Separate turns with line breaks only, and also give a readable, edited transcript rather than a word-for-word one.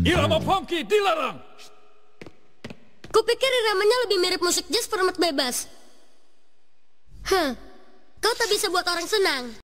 Irama funky dilarang.
Kupikir iramanya lebih mirip musik jazz format bebas. Kau tak bisa buat orang senang.